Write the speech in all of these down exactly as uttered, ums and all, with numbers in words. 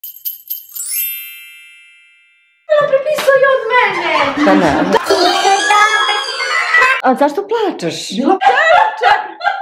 Prepisao je od mene! Pa ne. A zašto plačeš? Bilo plače!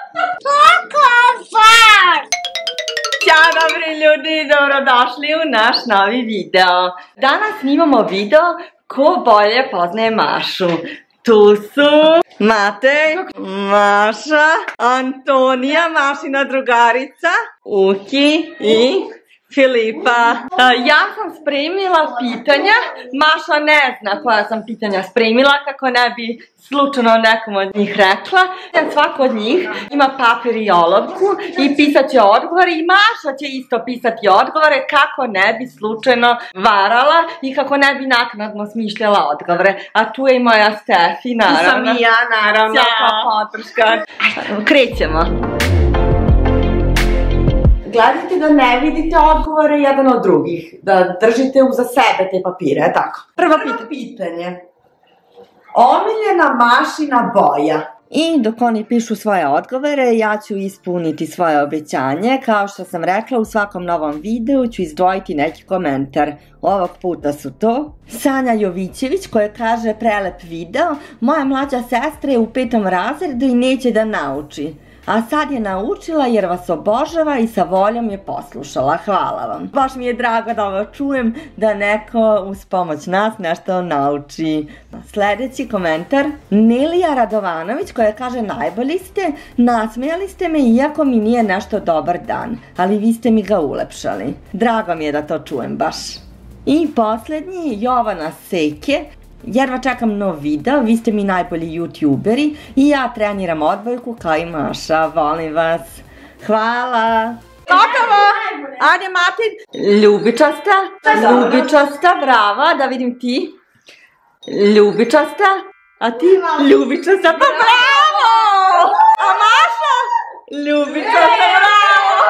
Ćao dobri ljudi, dobrodošli u naš novi video. Danas snimamo video ko bolje poznaje Mašu. Tu su Matej, Maša, Antonija, Mašina drugarica, Uki i Filipa. Ja sam spremila pitanja, Maša ne zna koja sam pitanja spremila, kako ne bi slučajno nekom od njih rekla. Svako od njih ima papir i olovku i pisat će odgovore i Maša će isto pisati odgovore kako ne bi slučajno varala i kako ne bi naknadno smišljala odgovore. A tu je i moja Stefi, naravno. Tu sam i ja, naravno, kao podrška. Krećemo. Gledajte da ne vidite odgovore jedan od drugih, da držite uza sebe te papire, tako. Prvo pitanje. Omiljena Mašina boja. I dok oni pišu svoje odgovore, ja ću ispuniti svoje obećanje. Kao što sam rekla, u svakom novom videu ću izdvojiti neki komentar. Ovog puta su to Sanja Jovićević koja kaže prelep video. Moja mlađa sestra je u petom razredu i neće da nauči. A sad je naučila jer vas obožava i sa voljom je poslušala. Hvala vam. Baš mi je drago da ovo čujem, da neko uz pomoć nas nešto nauči. Sljedeći komentar. Nelija Radovanović koja kaže najbolji ste, nasmijali ste me iako mi nije nešto dobar dan, ali vi ste mi ga ulepšali. Drago mi je da to čujem baš. I posljednji, Jovana Seke. Jedva čekam nov video, vi ste mi najbolji youtuberi i ja treniram odbojku kao i Maša, volim vas. Hvala! Gotovo! Ajde Martin! Ljubičasta, ljubičasta, brava, da vidim ti. Ljubičasta, a ti? Ljubičasta, pa bravo! A Maša? Ljubičasta, bravo!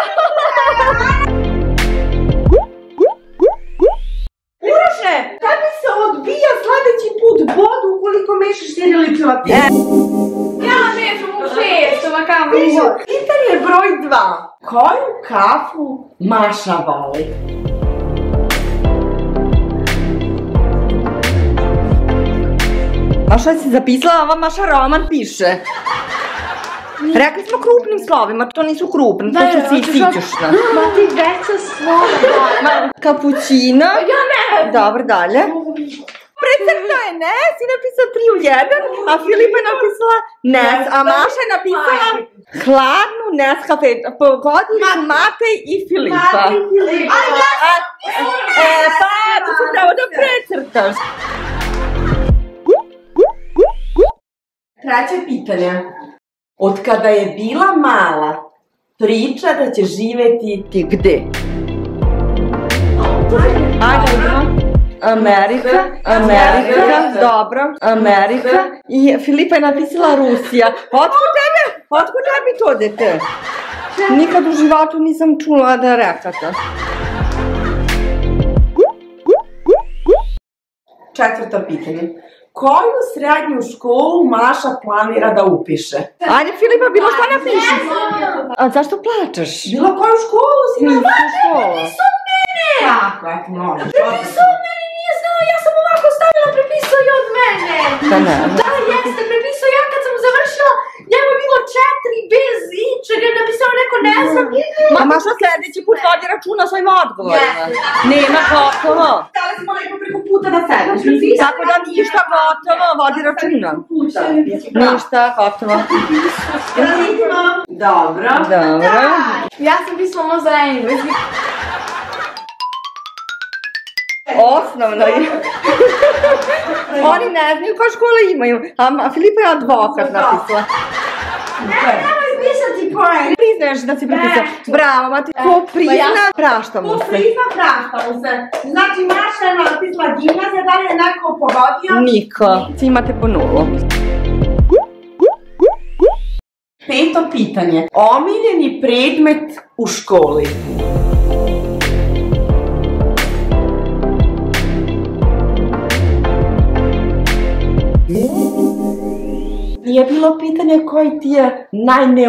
Uroše, tebi se odbija sljedeći put bodu ukoliko mešaš jedne lične papire. Ja mešam u šest, ma kam u Pitanje broj dva. Koju kafu Maša voli? Maša si zapisala, ova Maša roman piše. Rekli smo krupnim slovima, to nisu krupni, to su sićušna. Ma ti veća slova. Kapućino. Ja ne. Dobro, dalje. Precrtao je ne, si napisao tri u jedan, a Filipa je napisala nes, a Maša je napisala hladnu Neskafe. Pogodili su Matej i Filipa. Matej i Filipa. E, pa, to sam pravo da precrtaš. Treće pitanje. Od kada je bila mala, priča da će živeti gde? Ajde, idemo. Amerika, Amerika, dobro, Amerika. I Filipa je napisala Rusija. Otkud tebe? Otkud tebi to, dete? Nikad u životu nisam čula da rekate. Četvrto pitanje. Koju srednju školu Maša planira da upiše? Ajde Filipa, bilo šta napiši. A zašto plačeš? Bilo koju školu si napiši? Prepisao od mene! Kako, eto, molim. Prepisao od mene, nije znao, ja sam ovako stavila, prepisao je od mene. Pa ne. Da, jeste, prepisao ja kad sam završila, njemu je bilo četiri bez ičega, je napisao neko ne znam. Ma Maša sljedeći put vodi računa svojim odgovorima. Nema gotovo. Stali smo neko preko puta da sedeš. Tako da ništa gotovo, vodi računa. Ništa gotovo. Dobro. Dobro. Ja sam pisala ono za engleski. Osnovno je. Oni ne znaju koje škole imaju. A Filipa je advokat napisala. Ne, nemoj pisati poen. Priznaješ da si prepisala. Bravo, Mati. Ko prizna, prašta mu se. Ko prizna, prašta mu se. Znači, Maša je napisala gimnazija, da li je neko pogodio? Niko. Svi imate po nulu. Peto pitanje. Omiljeni predmet u školi. Nije bilo pitanje koji ti je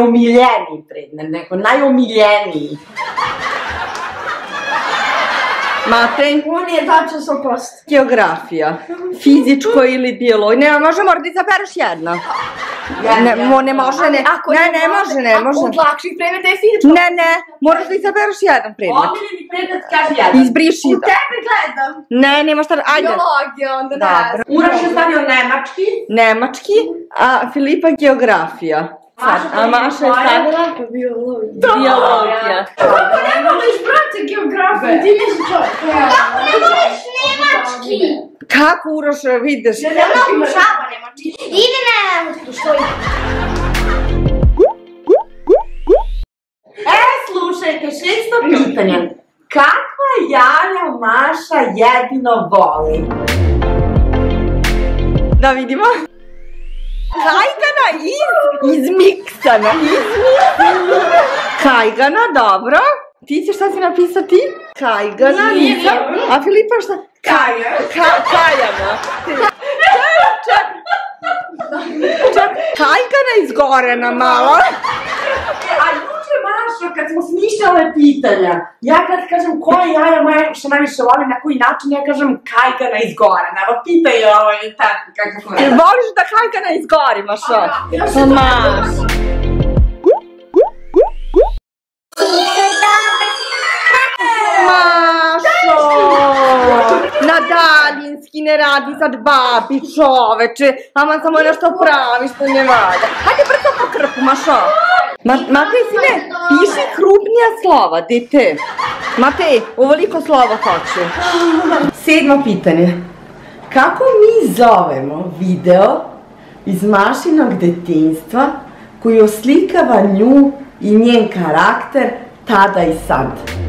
najneomiljeniji predmet, nego najomiljeniji. Matej? On je tačno sto posto. Geografija. Fizičko ili biologija. Ne, može mora da izabereš jedno. Ne, mo, ne može, ne. Ne, ne može, ne može. Od lakših predmeta je fizičko. Ne, ne, moraš da izabereš jedan predmet. Omiljeni predmet kaži jedan. Izbriši. U tebe gledam. Ne, nema šta, ajde. Biologija, onda ne. Dobro. Uroš je stavio nemački. Nemački, a Filipa geografija. Sad, a Maša je stavila? Biologija. Biologija. Kako ne voliš, brate, geografiju? Ti misliš čovjek. Kako ne voliš nemački? Kako Uroš, vidiš? Ja ne obožava nemački. Ide nemački, što je? E, slušajte, šesto pitanje. Kakva jaja Maša jedino voli? Da vidimo. Kajgana iz, izmiksana, izmiksana. Kajgana, dobro. Ti ćeš šta si napisati? Kajgana, nisam. A Filipa šta? Kaja. Ka, kajama. Čak, čak, kajgana izgorena malo. A juče Maša, kad smo smišljale pitanja, ja kad kažem koja jaja Maša najviše voli, na koji način, ja kažem kajgana izgorena. Evo, pitaj ovo i tako kako smo. Voliš da kajgana izgori, Maša? Pa Maša. Mašo! Na daljinski ne radi sad babi, čoveče. Ama samo nešto pravi što ne valja. Hajde brzo po krpu, Mašo. Matej, sine, piši krupnija slova, dete. Matej, ovoliko slova hoću. Sedmo pitanje. Kako mi zovemo video iz Mašinog detinjstva koji oslikava nju i njen karakter tada i sad?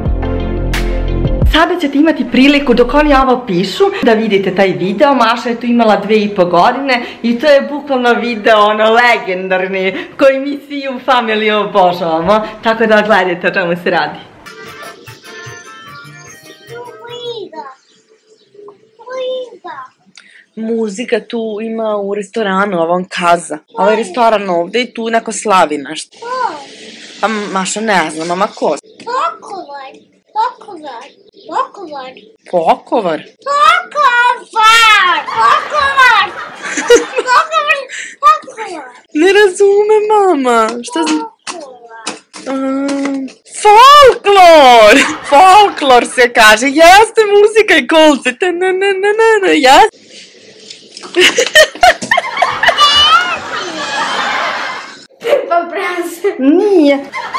Sada ćete imati priliku dok oni ovo pišu da vidite taj video. Maša je tu imala dve i po godine i to je bukvalno video ono legendarni koji mi svi u familiji obožavamo. Tako da gledajte o čemu se radi. Muzika tu ima u restoranu, ovom Kaza. Ovaj restoran ovde i tu neko slavi nešto. A Maša ne znam, mama ko? Pokovar. Pokovar. Pokovar. Pokovar? Pokovar. Pokovar. Pokovar. Pokovar. Ne razume, mama. Šta znam? Um, folklor! Folklor se kaže. Jeste muzika i kolce. Ta na na na na na. Jeste? Pa prase. Nije.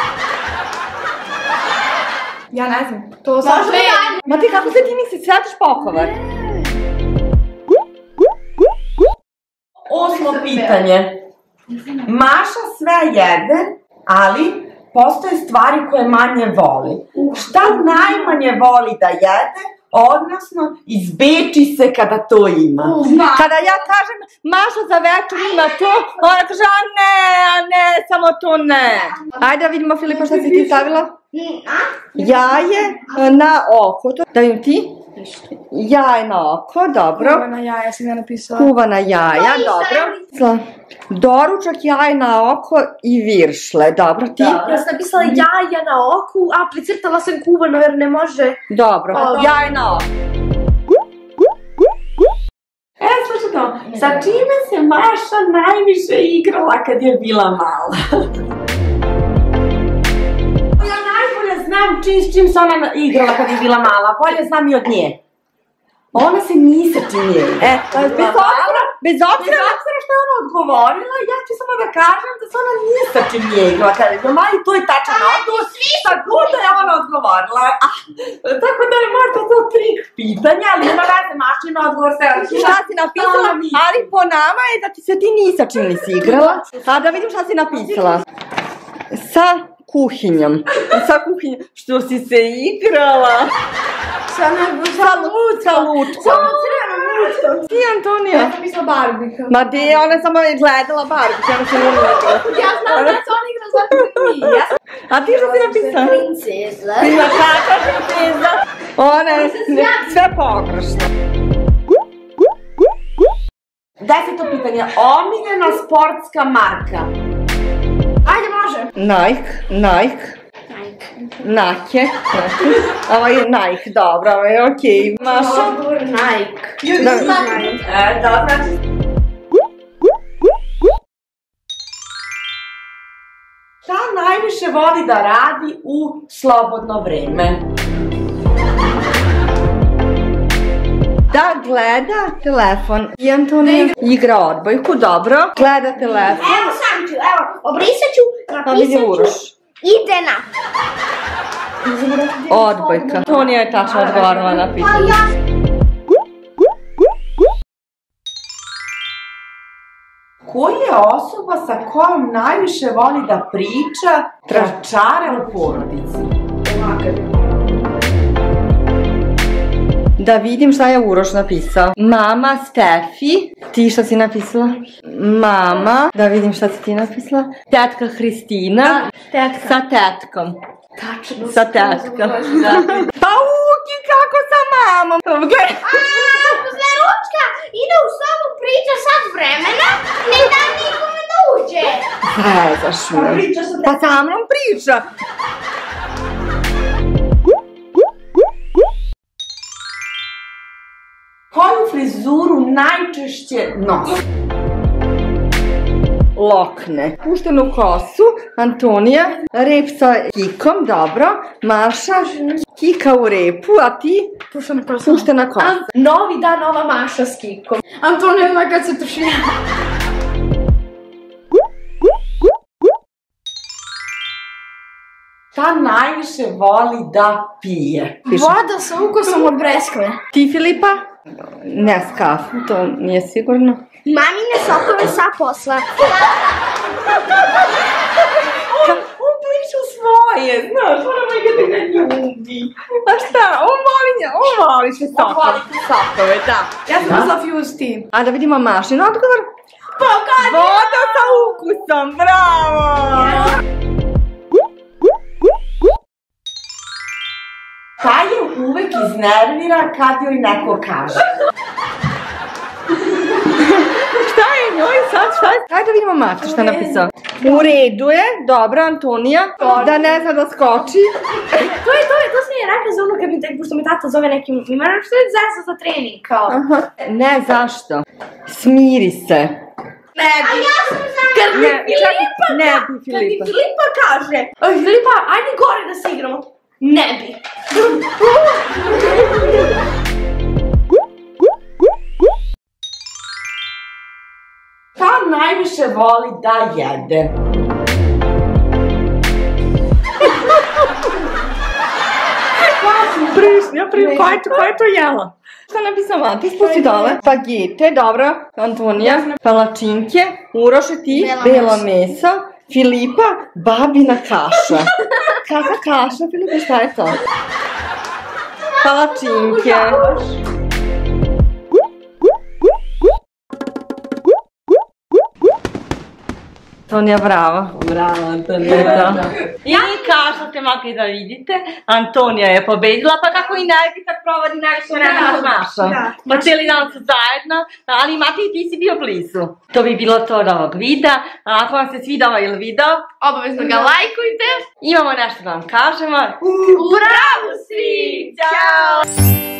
Ja ne znam. To sam sve. Ma ti kako se ti misli, svetiš Pokovar? Osmo pitanje. Maša sve jede, ali postoje stvari koje manje voli. Šta najmanje voli da jede, odnosno izbeči se kada to ima? Kada ja kažem Maša za večer ima to, ona kaže a ne, a ne, samo to ne. Ajde da vidimo Filipa šta si ti stavila. Jaje na oko, da vidim ti? Jaje na oko, dobro. Kuvana jaja sam ja napisala. Kuvana jaja, dobro. Doručak, jaje na oko i viršle, dobro, ti? Ja sam napisala jaja na oku, a precrtala sam kuvano jer ne može. Dobro, jaje na oko. E, slušaj to, sa čime se Maša najviše igrala kad je bila mala? Ja najbolje znam s čim se ona igrala kad je bila mala, bolje znam i od nje. Ona se ni sa čim nije igrala. E, bez obzira, bez obzira što je ona odgovorila, ja ću samo da kažem da se ona nije sa čim nije igrala kad je bila mala i to je tačan odgovor, šta god da je ona odgovorila. Tako da je možda to trik pitanja, ali ima veze Mašin odgovor se... Šta si napisala, ali po nama je da ti se ti ni sa čim nisi igrala. A da vidim šta si napisala. Sa kuhinjom. Sa kuhinjom. Što si se igrala? Sa lučkom. Samo crveno lučkom. Ti, Antonija? Ja sam mislila Barbika. Ma de, ona je samo gledala Barbika. Ona se nije igrala. Ja znam da se on igra zato nije. A ti što si napisala? Princeza. Prima kakva princeza. Ona je sve pogrešno. Deseto pitanje. Omiljena sportska marka. Ajde, može. Nike, Nike. Nike. Ovo je Nike, dobro, ovo je okej. Maša? Odgovor Nike. Da, e, da, znači... Šta najviše voli da radi u slobodno vreme? Da gleda telefon. I Antonija igra odbojku, dobro. Gleda telefon. Evo sam ću, evo, obrisat ću, Pa vidi napisat Uroš. ću, ide na. Odbojka. Antonija je tačno odgovorila na Pa pitanje. ja... Koja je osoba sa kojom najviše voli da priča tračare u porodici? Da vidim šta je Uroš napisao. Mama Stefi. Ti šta si napisala? Mama. Da vidim šta si ti napisala. Tetka Hristina. Tetka. Sa tetkom. Tačno. Sa tetkom. Pa Uki, kako sa mamom? Posle ručka ide u sobu, priča sad vremena, ne da nikome da uđe. Zezaš me. Pa sa mnom priča. Koju frizuru najčešće nosi? Lokne. Puštenu kosu, Antonija, rep sa kikom, dobro. Maša, kika u repu, a ti? Puštena kosa. Puštena kosa. Novi dan, nova Maša s kikom. Antonija ima kad se tuši. Šta najviše voli da pije? Piše. Voda sa ukusom od breskve. Ti, Filipa? Ne s kafu, to nije sigurno. Mamine sokove sa posla. On plišu svoje, znaš, ona mega da ga ljubi. A šta, on voli nje, on voli sve sokove. Sokove, da. Ja sam mislila Fuse ti. A da vidimo Mašin odgovor. Voda sa ukusom, bravo! Šta je uvek iznervira kad joj neko kaže? Šta je njoj sad, šta je? Hajde da vidimo Matu šta je napisao. U redu je, dobro, Antonija, da ne zna da skoči. To je, to je, to sam je rekla za ono kad mi, pošto mi tata zove nekim imenom, što je zesa za trening, kao. Aha. Ne, zašto? Smiri se. Ne bi. Ja sam za... Kad mi Ne, Filipa, čekaj, ne bi kad mi Filipa. Filipa kaže, oj Filipa, ajde gore da se igramo. Ne bi. Šta najviše voli da jede? Ja prije, koja je to, koja je to jela? Šta je napisao Mati? Spusti dole. Spagete, dobro. Antonija. Palačinke. Uroše ti. Belo Belo meso. Filipa. Babina kaša. Kakva kaša, Filipa, šta je to? Palačinke. Antonija, bravo. Bravo, Antonija. I kao što ste mogli da vidite, Antonija je pobedila, pa kako i ne bi kad provodi najviše vremena s Mašom. Pa cijeli dan su zajedno, ali Mati, ti si bio blizu. To bi bilo to od ovog videa, a ako vam se svidao ovaj video, Obavezno ga lajkujte. imamo nešto da vam kažemo. Bravo svi! Ćao!